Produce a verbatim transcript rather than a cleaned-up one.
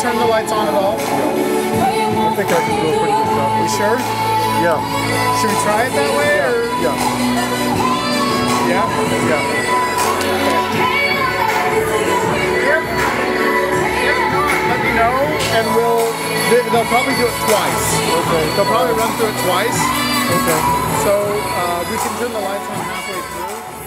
turn the lights on at all? I think I can do a pretty good job. You sure? Yeah. Should we try it that way? Or? Yeah. Yeah? Yeah. If, if not, let me know, and we'll. They, they'll probably do it twice. Okay. They'll probably run through it twice. Okay. So uh, we can turn the lights on halfway through.